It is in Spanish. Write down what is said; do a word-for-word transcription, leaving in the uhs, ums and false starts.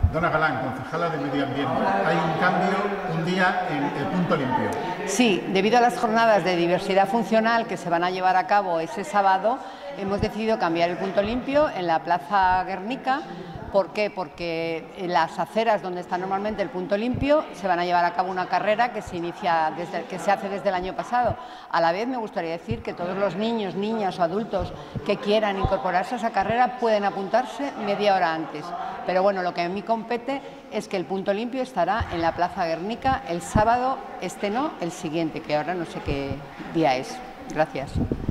Dona Galán, concejala de Medio Ambiente. Hay un cambio un día en el punto limpio. Sí, debido a las jornadas de diversidad funcional que se van a llevar a cabo ese sábado, hemos decidido cambiar el punto limpio en la Plaza Guernica. ¿Por qué? Porque en las aceras donde está normalmente el punto limpio se van a llevar a cabo una carrera que se inicia desde, que se hace desde el año pasado. A la vez me gustaría decir que todos los niños, niñas o adultos que quieran incorporarse a esa carrera pueden apuntarse media hora antes. Pero bueno, lo que a mí compete es que el punto limpio estará en la Plaza Guernica el sábado, este no, el siguiente, que ahora no sé qué día es. Gracias.